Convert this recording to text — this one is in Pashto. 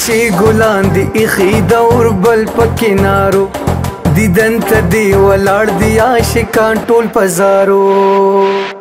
چې ګلان دی ایخي د اوربل په کنارو دیدن ته دی ولاړ دی عاشقان ټول په زارو